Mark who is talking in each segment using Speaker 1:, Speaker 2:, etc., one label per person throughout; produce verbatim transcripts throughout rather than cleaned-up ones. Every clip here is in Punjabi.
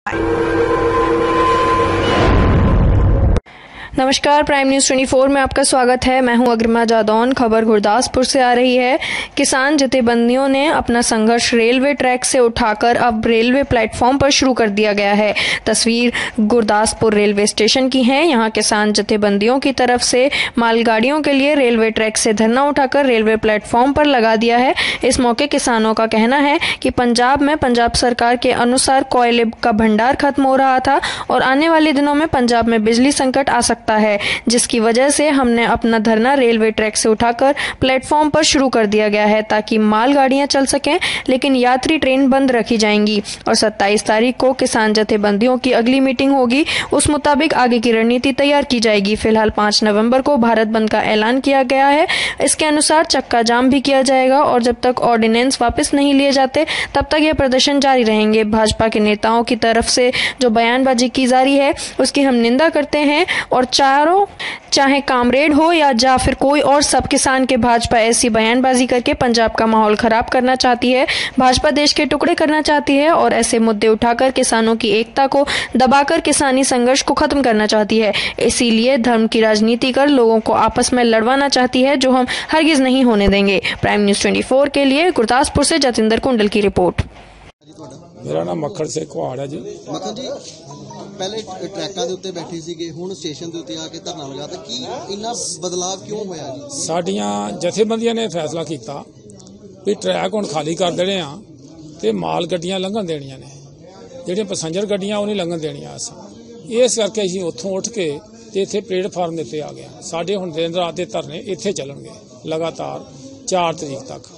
Speaker 1: नमस्कार, प्राइम न्यूज़ चौबीस में आपका स्वागत है। मैं हूं अग्रिमा जादौन। खबर गुरदासपुर से आ रही है। किसान जथेबंदियों ने अपना संघर्ष रेलवे ट्रैक से उठाकर अब रेलवे प्लेटफॉर्म पर शुरू कर दिया गया है। तस्वीर गुरदासपुर रेलवे स्टेशन की है। यहां किसान जथेबंदियों की तरफ से मालगाड़ियों के लिए रेलवे ट्रैक से धरना उठाकर रेलवे प्लेटफॉर्म पर लगा दिया है। इस मौके किसानों का कहना है कि पंजाब में पंजाब सरकार के अनुसार कोयले का भंडार खत्म हो रहा था और आने वाले दिनों में पंजाब में बिजली संकट आ सकता है, जिसकी वजह से हमने अपना धरना रेलवे ट्रैक से उठाकर प्लेटफॉर्म पर शुरू कर दिया गया है ताकि मालगाड़ियां चल सकें, लेकिन यात्री ट्रेन बंद रखी जाएंगी। और सत्ताईस तारीख को किसान जथेबंदियों की अगली मीटिंग होगी, उस मुताबिक आगे की रणनीति तैयार की जाएगी। फिलहाल पांच नवंबर को भारत बंद का ऐलान किया गया है। इसके अनुसार चक्का जाम भी किया जाएगा और जब तक ऑर्डिनेंस वापस नहीं लिए जाते तब तक ये प्रदर्शन जारी रहेंगे। भाजपा के नेताओं की तरफ से जो बयानबाजी की जा रही है उसकी हम निंदा करते हैं और चारों, चाहे कामरेड हो या जा फिर कोई और, सब किसान के भाजपा ऐसी बयानबाजी करके पंजाब का माहौल खराब करना चाहती है। भाजपा देश के टुकड़े करना चाहती है और ऐसे मुद्दे उठाकर किसानों की एकता को दबाकर किसानी संघर्ष को खत्म करना चाहती है। इसीलिए धर्म की राजनीति कर लोगों को आपस में लड़वाना चाहती है, जो हम हरगिज नहीं होने देंगे। प्राइम न्यूज़ चौबीस के लिए गुरदासपुर से जतिंदर कुंडल की रिपोर्ट।
Speaker 2: मेरा नाम मक्खन ਸਿੰਘ ਕੁਹਾੜ है जी।
Speaker 3: मक्खन जी, पहले ट्रैकों के उत्ते बैठे सीगे, हुण स्टेशन के उत्ते आके धरना लगाता, कि इन्ना बदलाव क्यों होया जी?
Speaker 2: साडियां जथेबंदियां ने फैसला किया भी ट्रैक हुण खाली कर देने आ ते माल गड्डियां लंघन देनियां ने, जिहड़ियां पैसेंजर गड्डियां वो नहीं लंघन देनियां। असां इस करके असीं उत्थों उठ के ते इत्थे प्लेटफार्म दे उत्ते आ गए। साडे हुण दिन रात दे धरने इत्थे चलणगे लगातार चार तरीक तक।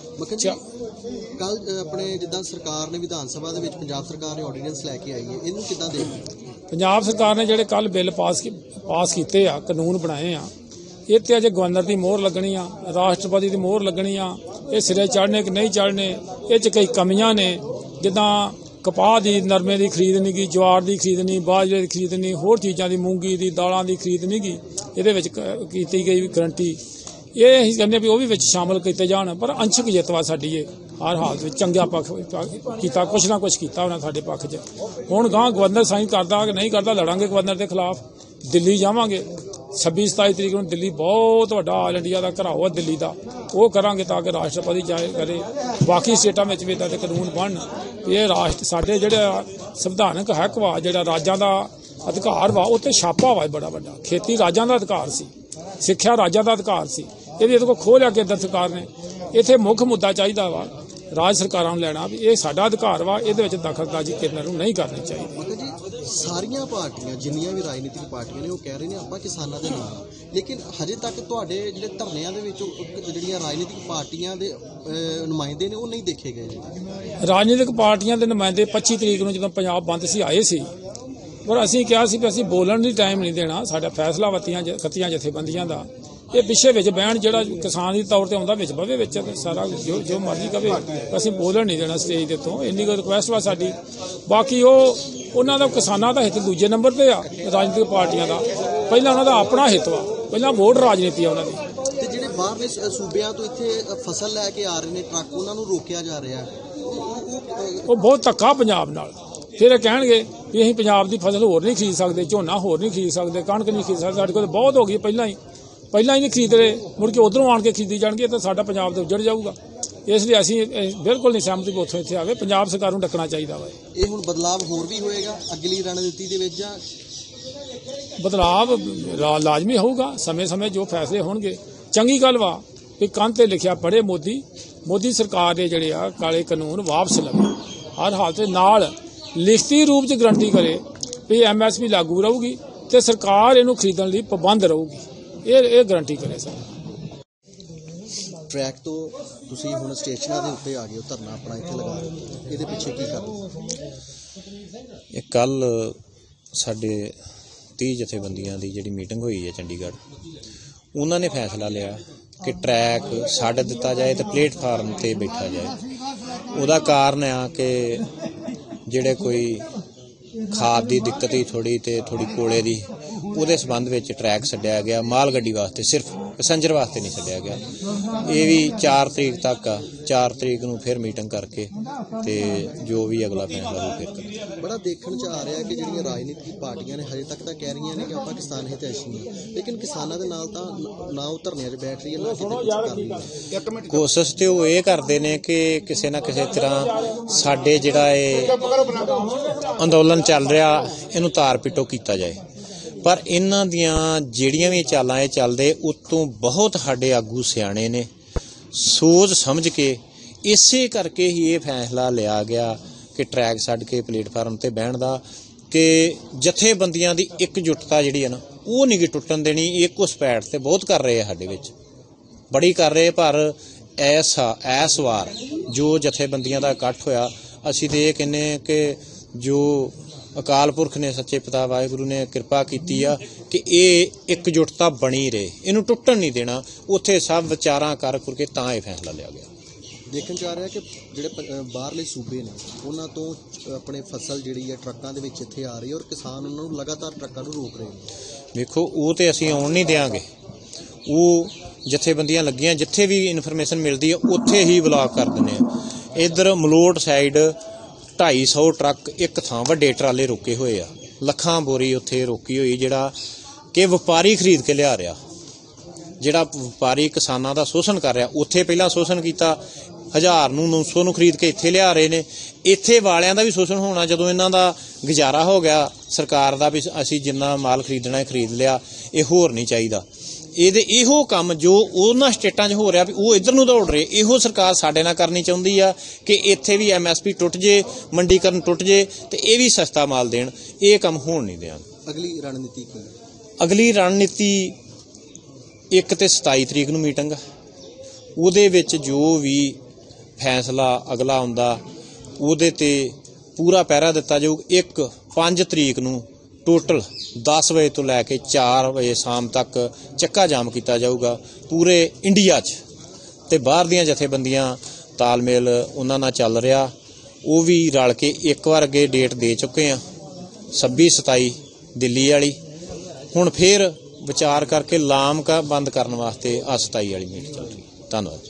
Speaker 3: कल अपने जिद्दां सरकार ने विधान सभा दे विच पंजाब सरकार ने ऑर्डीनेंस लैके आई है, इहनूं किद्दां देखदे?
Speaker 2: पंजाब सरकार ने जिहड़े कल बिल पास पास कीते आ, कानून बनाए आ, ਇਹ ਤੇ ਅਜੇ ਗਵਰਨਰ ਦੀ ਮੋਹਰ ਲੱਗਣੀ ਆ, ਰਾਸ਼ਟਰਪਤੀ ਦੀ ਮੋਹਰ ਲੱਗਣੀ ਆ। ਇਹ ਸਿਰੇ ਚੜ੍ਹਨੇ ਕਿ ਨਹੀਂ ਚੜ੍ਹਨੇ, ਇਹ 'ਚ ਕਈ ਕਮੀਆਂ ਨੇ। ਜਿੱਦਾਂ ਕਪਾਹ ਦੀ, ਨਰਮੇ ਦੀ ਖਰੀਦ ਨਹੀਂ ਗੀ, ਜਵਾਰ ਦੀ ਖਰੀਦ ਨਹੀਂ, ਬਾਜਰੇ ਦੀ ਖਰੀਦ ਨਹੀਂ, ਹੋਰ ਚੀਜ਼ਾਂ ਦੀ, ਮੂੰਗੀ ਦੀ, ਦਾਲਾਂ ਦੀ ਖਰੀਦ ਨਹੀਂ ਗੀ ਇਹਦੇ ਵਿੱਚ ਕੀਤੀ ਗਈ ਗਰੰਟੀ। ਇਹ ਅਸੀਂ ਕਹਿੰਦੇ ਵੀ ਉਹ ਵੀ ਵਿੱਚ ਸ਼ਾਮਲ ਕੀਤੇ ਜਾਣ, ਪਰ ਅੰਸ਼ਕ ਜਿੱਤ ਵਾ ਸਾਡੀ ਇਹ ਹਰ ਹਾਲਤ ਵਿੱਚ ਚੰਗਾ ਪੱਖ ਕੀਤਾ, ਕੁਛ ਨਾ ਕੁਛ ਕੀਤਾ ਉਹਨਾਂ ਸਾਡੇ ਪੱਖ 'ਚ। ਹੁਣ ਗਾਂ ਗਵਰਨਰ ਸਾਈਨ ਕਰਦਾ ਕਿ ਨਹੀਂ ਕਰਦਾ, ਲੜਾਂਗੇ ਗਵਰਨਰ ਦੇ ਖਿਲਾਫ। ਦਿੱਲੀ ਜਾਵਾਂਗੇ ਛੱਬੀ ਸਤਾਈ ਤਰੀਕ ਨੂੰ। ਦਿੱਲੀ ਬਹੁਤ ਵੱਡਾ ਆਲ ਇੰਡੀਆ ਦਾ ਘਰਾਓ ਹੈ ਦਿੱਲੀ ਦਾ, ਉਹ ਕਰਾਂਗੇ ਤਾਂ ਕਿ ਰਾਸ਼ਟਰਪਤੀ ਜਾਏ ਕਰੇ। ਬਾਕੀ ਸਟੇਟਾਂ ਵਿੱਚ ਵੀ ਇੱਦਾਂ ਦੇ ਕਾਨੂੰਨ ਬਣਨ। ਇਹ ਰਾਸ਼ਟਰ ਸਾਡੇ ਜਿਹੜਾ ਸੰਵਿਧਾਨਕ ਹੱਕ ਵਾ, ਜਿਹੜਾ ਰਾਜਾਂ ਦਾ ਅਧਿਕਾਰ ਵਾ, ਉੱਤੇ ਛਾਪਾ ਵਾ ਬੜਾ ਵੱਡਾ। ਖੇਤੀ ਰਾਜਾਂ ਦਾ ਅਧਿਕਾਰ ਸੀ, ਸਿੱਖਿਆ ਰਾਜਾਂ ਦਾ ਅਧਿਕਾਰ ਸੀ, ਇਹਦੇ ਇਹਦੇ ਕੋਲ ਖੋਹ ਲਿਆ ਕੇਂਦਰ ਸਰਕਾਰ ਨੇ। ਇੱਥੇ ਮੁੱਖ ਮੁੱਦਾ ਚਾਹੀਦਾ ਵਾ ਰਾਜ ਸਰਕਾਰਾਂ ਨੂੰ ਲੈਣਾ ਵੀ ਇਹ ਸਾਡਾ ਅਧਿਕਾਰ ਵਾ, ਇਹਦੇ ਵਿੱਚ ਦਖਲਅੰਦਾਜ਼ੀ ਕੇਂਦਰ ਨੂੰ ਨਹੀਂ ਕਰਨੀ ਚਾਹੀਦੀ।
Speaker 3: ਸਾਰੀਆਂ ਪਾਰਟੀਆਂ, ਜਿੰਨੀਆਂ ਵੀ ਰਾਜਨੀਤਿਕ ਪਾਰਟੀਆਂ ਨੇ, ਉਹ ਕਹਿ ਰਹੇ ਨੇ ਆਪਾਂ ਕਿਸਾਨਾਂ ਦੇ ਨਾਲ, ਲੇਕਿਨ ਹਜੇ ਤੱਕ ਤੁਹਾਡੇ ਜਿਹੜੇ ਧਰਨਿਆਂ ਦੇ ਵਿੱਚ ਜਿਹੜੀਆਂ ਰਾਜਨੀਤਿਕ ਪਾਰਟੀਆਂ ਦੇ ਨੁਮਾਇੰਦੇ ਨੇ ਉਹ ਨਹੀਂ ਦੇਖੇ ਗਏ।
Speaker 2: ਰਾਜਨੀਤਿਕ ਪਾਰਟੀਆਂ ਦੇ ਨੁਮਾਇੰਦੇ ਪੱਚੀ ਤਰੀਕ ਨੂੰ ਜਦੋਂ ਪੰਜਾਬ ਬੰਦ ਸੀ ਆਏ ਸੀ, ਪਰ ਅਸੀਂ ਕਿਹਾ ਸੀ ਵੀ ਅਸੀਂ ਬੋਲਣ ਦੀ ਟਾਈਮ ਨਹੀਂ ਦੇਣਾ। ਸਾਡਾ ਫੈਸਲਾ ਵਤੀਆਂ ਖੱਤੀਆਂ ਜਥੇਬੰਦੀਆਂ ਦਾ ਇਹ ਪਿੱਛੇ ਵਿੱਚ ਬਹਿਣ, ਜਿਹੜਾ ਕਿਸਾਨ ਦੀ ਤੌਰ ਤੇ ਆਉਂਦਾ ਵਿੱਚ ਬਵੇ, ਵਿੱਚ ਸਾਰਾ ਜੋ ਜੋ ਮਰਜ਼ੀ ਕਵੇ, ਅਸੀਂ ਬੋਲਣ ਨਹੀਂ ਦੇਣਾ ਸਟੇਜ ਦੇ ਤੋਂ। ਇੰਨੀ ਕੁ ਰਿਕੁਐਸਟ ਵਾ ਸਾਡੀ। ਬਾਕੀ ਉਹ ਉਹਨਾਂ ਦਾ ਕਿਸਾਨਾਂ ਦਾ ਹਿੱਤ ਦੂਜੇ ਨੰਬਰ ਤੇ ਆ, ਰਾਜਨੀਤਿਕ ਪਾਰਟੀਆਂ ਦਾ ਪਹਿਲਾਂ ਉਹਨਾਂ ਦਾ ਆਪਣਾ ਹਿੱਤ ਵਾ, ਪਹਿਲਾਂ ਵੋਟ ਰਾਜਨੀਤੀ ਆ ਉਹਨਾਂ ਦੀ।
Speaker 3: ਤੇ ਜਿਹੜੇ ਬਾਹਰਲੇ ਸੂਬਿਆਂ ਤੋਂ ਇੱਥੇ ਫਸਲ ਲੈ ਕੇ ਆ ਰਹੇ ਨੇ ਟਰੱਕ, ਉਹਨਾਂ ਨੂੰ ਰੋਕਿਆ ਜਾ ਰਿਹਾ,
Speaker 2: ਉਹ ਬਹੁਤ ਧੱਕਾ ਪੰਜਾਬ ਨਾਲ। ਫਿਰ ਇਹ ਕਹਿਣਗੇ ਵੀ ਅਸੀਂ ਪੰਜਾਬ ਦੀ ਫਸਲ ਹੋਰ ਨਹੀਂ ਖਰੀਦ ਸਕਦੇ, ਝੋਨਾ ਹੋਰ ਨਹੀਂ ਖਰੀਦ ਸਕਦੇ, ਕਣਕ ਨਹੀਂ ਖਰੀਦ ਸਕਦੇ, ਸਾਡੇ ਕੋਲ ਬਹੁਤ ਹੋ ਗਈ ਪਹਿਲਾਂ ਹੀ ਪਹਿਲਾਂ ਹੀ ਨਹੀਂ ਖਰੀਦ ਰਹੇ, ਮੁੜ ਕੇ ਉਧਰੋਂ ਆਣ ਕੇ ਖਰੀਦੀ ਜਾਣਗੇ ਤਾਂ ਸਾਡਾ ਪੰਜਾਬ ਤੇ ਉੱਜੜ ਜਾਊਗਾ। ਇਸ ਲਈ ਅਸੀਂ ਬਿਲਕੁਲ ਨਹੀਂ ਸਹਿਮਤ ਵੀ ਉੱਥੋਂ ਇੱਥੇ ਆਵੇ। ਪੰਜਾਬ ਸਰਕਾਰ ਨੂੰ ਡੱਕਣਾ ਚਾਹੀਦਾ ਵਾ।
Speaker 3: ਇਹ ਹੁਣ ਬਦਲਾਵ ਹੋਰ ਵੀ ਹੋਏਗਾ ਅਗਲੀ ਰਣਨੀਤੀ ਦੇ ਵਿੱਚ, ਜਾਂ
Speaker 2: ਬਦਲਾਵ ਲਾਜ਼ਮੀ ਹੋਊਗਾ ਸਮੇਂ ਸਮੇਂ ਜੋ ਫੈਸਲੇ ਹੋਣਗੇ। ਚੰਗੀ ਗੱਲ ਵਾ ਵੀ ਕੰਧ ਤੇ ਲਿਖਿਆ ਪੜ੍ਹੇ ਮੋਦੀ ਮੋਦੀ ਸਰਕਾਰ ਦੇ ਜਿਹੜੇ ਆ ਕਾਲੇ ਕਾਨੂੰਨ ਵਾਪਸ ਲਵੇ, ਹਰ ਹਾਲਤ ਨਾਲ ਲਿਖਤੀ ਰੂਪ 'ਚ ਗਰੰਟੀ ਕਰੇ ਵੀ ਐਮ ਐਸ ਪੀ ਲਾਗੂ ਰਹੂਗੀ ਤੇ ਸਰਕਾਰ ਇਹਨੂੰ ਖਰੀਦਣ ਲਈ ਪਾਬੰਦ ਰਹੂਗੀ। ਇਹ ਇਹ ਗਰੰਟੀ ਕਰੇ ਸਰ।
Speaker 3: ਟਰੈਕ ਤੋਂ ਤੁਸੀਂ ਹੁਣ ਸਟੇਸ਼ਨਾਂ ਦੇ ਉੱਤੇ ਆ ਗਏ ਹੋ, ਧਰਨਾ ਆਪਣਾ ਇੱਥੇ ਲਗਾ ਦਿੱਤਾ, ਇਹਦੇ ਪਿੱਛੇ ਕੀ ਕਾਰਨ?
Speaker 4: ਇਹ ਕੱਲ ਸਾਡੇ ਤੀਹ ਜਥੇਬੰਦੀਆਂ ਦੀ ਜਿਹੜੀ ਮੀਟਿੰਗ ਹੋਈ ਹੈ ਚੰਡੀਗੜ੍ਹ, ਉਹਨਾਂ ਨੇ ਫੈਸਲਾ ਲਿਆ ਕਿ ਟਰੈਕ ਛੱਡ ਦਿੱਤਾ ਜਾਏ ਤੇ ਪਲੇਟਫਾਰਮ ਤੇ ਬੈਠਾ ਜਾਏ। ਉਹਦਾ ਕਾਰਨ ਆ ਕਿ ਜਿਹੜੇ ਕੋਈ ਖਾਦ ਦੀ ਦਿੱਕਤ ਹੀ ਥੋੜੀ ਤੇ ਥੋੜੀ ਕੋਲੇ ਦੀ, ਉਹਦੇ ਸੰਬੰਧ ਵਿੱਚ ਟਰੈਕ ਛੱਡਿਆ ਗਿਆ। ਮਾਲ ਗੱਡੀ ਵਾਸਤੇ ਸਿਰਫ ਪੈਸੰਜਰ ਵਾਸਤੇ ਨਹੀਂ ਛੱਡਿਆ ਗਿਆ। ਇਹ ਵੀ ਚਾਰ ਤਰੀਕ ਤੱਕ ਆ, ਚਾਰ ਤਰੀਕ ਨੂੰ ਫਿਰ ਮੀਟਿੰਗ ਕਰਕੇ ਤੇ ਜੋ ਵੀ ਅਗਲਾ ਫੈਸਲਾ ਉਹ ਫਿਰ ਕਰਾਂਗੇ।
Speaker 3: ਬੜਾ ਦੇਖਣ ਚ ਆ ਰਿਹਾ ਕਿ ਜਿਹੜੀਆਂ ਰਾਜਨੀਤਿਕ ਪਾਰਟੀਆਂ ਨੇ ਹਜੇ ਤੱਕ ਤਾਂ ਕਹਿ ਰਹੀਆਂ ਨੇ ਕਿ ਆਪਾਂ ਕਿਸਾਨ ਹਿਤੈਸ਼ੀ ਹਾਂ, ਲੇਕਿਨ ਕਿਸਾਨਾਂ ਦੇ ਨਾਲ ਤਾਂ ਨਾ ਉਹ ਧਰਨਿਆਂ 'ਚ ਬੈਠ ਰਹੀ ਹੈ ਨਾ ਕਿਤੇ ਕੁਝ ਕਰ ਰਹੀ ਹੈ।
Speaker 4: ਕੋਸ਼ਿਸ਼ ਤੇ ਉਹ ਇਹ ਕਰਦੇ ਨੇ ਕਿ ਕਿਸੇ ਨਾ ਕਿਸੇ ਤਰ੍ਹਾਂ ਸਾਡੇ ਜਿਹੜਾ ਇਹ ਅੰਦੋਲਨ ਚੱਲ ਰਿਹਾ ਇਹਨੂੰ ਤਾਰ ਪਿੱਟੋ ਕੀਤਾ ਜਾਏ, ਪਰ ਇਹਨਾਂ ਦੀਆਂ ਜਿਹੜੀਆਂ ਵੀ ਚਾਲਾਂ ਇਹ ਚੱਲਦੇ ਉਤੋਂ ਬਹੁਤ ਸਾਡੇ ਆਗੂ ਸਿਆਣੇ ਨੇ, ਸੋਚ ਸਮਝ ਕੇ ਇਸੇ ਕਰਕੇ ਹੀ ਇਹ ਫੈਸਲਾ ਲਿਆ ਗਿਆ ਕਿ ਟਰੈਕ ਛੱਡ ਕੇ ਪਲੇਟਫਾਰਮ ਤੇ ਬਹਿਣ ਦਾ, ਕਿ ਜਥੇਬੰਦੀਆਂ ਦੀ ਇਕਜੁੱਟਤਾ ਜਿਹੜੀ ਹੈ ਨਾ ਉਹ ਨਹੀਂ ਗੀ ਟੁੱਟਣ ਦੇਣੀ। ਇੱਕ ਉਸ ਪੈੜ ਤੇ ਬਹੁਤ ਕਰ ਰਹੇ ਆ, ਸਾਡੇ ਵਿੱਚ ਬੜੀ ਕਰ ਰਹੇ, ਪਰ ਐਸਾ ਐਸ ਵਾਰ ਜੋ ਜਥੇਬੰਦੀਆਂ ਦਾ ਇਕੱਠ ਹੋਇਆ, ਅਸੀਂ ਤੇ ਇਹ ਕਹਿੰਦੇ ਕਿ ਜੋ ਅਕਾਲ ਪੁਰਖ ਨੇ, ਸੱਚੇ ਪਿਤਾ ਵਾਹਿਗੁਰੂ ਨੇ ਕਿਰਪਾ ਕੀਤੀ ਆ ਕਿ ਇਹ ਇਕਜੁੱਟਤਾ ਬਣੀ ਰਹੇ, ਇਹਨੂੰ ਟੁੱਟਣ ਨਹੀਂ ਦੇਣਾ। ਉੱਥੇ ਸਭ ਵਿਚਾਰਾਂ ਕਰ ਕਰਕੇ ਤਾਂ ਇਹ ਫੈਸਲਾ ਲਿਆ ਗਿਆ।
Speaker 3: ਦੇਖਣ ਚ ਆ ਰਿਹਾ ਕਿ ਜਿਹੜੇ ਬਾਹਰਲੇ ਸੂਬੇ ਨੇ ਉਹਨਾਂ ਤੋਂ ਆਪਣੇ ਫਸਲ ਜਿਹੜੀ ਹੈ ਟਰੱਕਾਂ ਦੇ ਵਿੱਚ ਇੱਥੇ ਆ ਰਹੀ ਹੈ ਔਰ ਕਿਸਾਨ ਉਹਨਾਂ ਨੂੰ ਲਗਾਤਾਰ ਟਰੱਕਾਂ ਨੂੰ ਰੋਕ ਰਹੇ ਨੇ।
Speaker 4: ਵੇਖੋ ਉਹ ਤੇ ਅਸੀਂ ਆਉਣ ਨਹੀਂ ਦਿਆਂਗੇ, ਉਹ ਜਥੇਬੰਦੀਆਂ ਲੱਗੀਆਂ ਜਿੱਥੇ ਵੀ ਇਨਫੋਰਮੇਸ਼ਨ ਮਿਲਦੀ ਹੈ ਉੱਥੇ ਹੀ ਬਲਾਕ ਕਰ ਦਿੰਦੇ ਆ। ਇੱਧਰ ਮਲੋਟ ਸਾਈਡ ਢਾਈ ਸੌ ਟਰੱਕ ਇੱਕ ਥਾਂ ਵੱਡੇ ਟਰਾਲੇ ਰੋਕੇ ਹੋਏ ਆ, ਲੱਖਾਂ ਬੋਰੀ ਉੱਥੇ ਰੋਕੀ ਹੋਈ, ਜਿਹੜਾ ਕਿ ਵਪਾਰੀ ਖਰੀਦ ਕੇ ਲਿਆ ਰਿਹਾ, ਜਿਹੜਾ ਵਪਾਰੀ ਕਿਸਾਨਾਂ ਦਾ ਸ਼ੋਸ਼ਣ ਕਰ ਰਿਹਾ। ਉੱਥੇ ਪਹਿਲਾਂ ਸ਼ੋਸ਼ਣ ਕੀਤਾ, ਹਜ਼ਾਰ ਨੂੰ ਨੌ ਸੌ ਨੂੰ ਖਰੀਦ ਕੇ ਇੱਥੇ ਲਿਆ ਰਹੇ ਨੇ। ਇੱਥੇ ਵਾਲਿਆਂ ਦਾ ਵੀ ਸ਼ੋਸ਼ਣ ਹੋਣਾ ਜਦੋਂ ਇਹਨਾਂ ਦਾ ਗੁਜ਼ਾਰਾ ਹੋ ਗਿਆ ਸਰਕਾਰ ਦਾ ਵੀ ਅਸੀਂ ਜਿੰਨਾ ਮਾਲ ਖਰੀਦਣਾ ਹੈ ਖਰੀਦ ਲਿਆ, ਇਹ ਹੋਰ ਨਹੀਂ ਚਾਹੀਦਾ। ਇਹਦੇ ਇਹੋ ਕੰਮ ਜੋ ਉਹਨਾਂ ਸਟੇਟਾਂ 'ਚ ਹੋ ਰਿਹਾ ਵੀ ਉਹ ਇੱਧਰ ਨੂੰ ਦੌੜ ਰਹੇ, ਇਹੋ ਸਰਕਾਰ ਸਾਡੇ ਨਾਲ ਕਰਨੀ ਚਾਹੁੰਦੀ ਆ ਕਿ ਇੱਥੇ ਵੀ ਐਮ ਐਸ ਪੀ ਟੁੱਟ ਜੇ, ਮੰਡੀਕਰਨ ਟੁੱਟ ਜੇ ਤੇ ਇਹ ਵੀ ਸਸਤਾ ਮਾਲ ਦੇਣ। ਇਹ ਕੰਮ ਹੋਣ ਨਹੀਂ ਦਿਆਂਗੇ।
Speaker 3: ਅਗਲੀ ਰਣਨੀਤੀ ਕੀ?
Speaker 4: ਅਗਲੀ ਰਣਨੀਤੀ ਇੱਕ ਤੇ ਸਤਾਈ ਤਰੀਕ ਨੂੰ ਮੀਟਿੰਗ, ਉਹਦੇ ਵਿੱਚ ਜੋ ਵੀ ਫੈਸਲਾ ਅਗਲਾ ਆਉਂਦਾ ਉਹਦੇ ਤੇ ਪੂਰਾ ਪਹਿਰਾ ਦਿੱਤਾ ਜਾਊ। ਇੱਕ ਪੰਜ ਤਰੀਕ ਨੂੰ ਟੋਟਲ ਦਸ ਵਜੇ ਤੋਂ ਲੈ ਕੇ ਚਾਰ ਵਜੇ ਸ਼ਾਮ ਤੱਕ ਚੱਕਾ ਜਾਮ ਕੀਤਾ ਜਾਊਗਾ ਪੂਰੇ ਇੰਡੀਆ 'ਚ, ਤੇ ਬਾਹਰ ਦੀਆਂ ਜਥੇਬੰਦੀਆਂ ਤਾਲਮੇਲ ਉਹਨਾਂ ਨਾਲ ਚੱਲ ਰਿਹਾ, ਉਹ ਵੀ ਰਲ ਕੇ ਇੱਕ ਵਾਰ ਅੱਗੇ ਡੇਟ ਦੇ ਚੁੱਕੇ ਆ ਛੱਬੀ ਸਤਾਈ ਦਿੱਲੀ ਵਾਲੀ। ਹੁਣ ਫਿਰ ਵਿਚਾਰ ਕਰਕੇ ਲਾਮ ਕਾ ਬੰਦ ਕਰਨ ਵਾਸਤੇ ਆ ਸਤਾਈ ਵਾਲੀ ਮੀਟਿੰਗ ਚੱਲ ਰਹੀ। ਧੰਨਵਾਦ।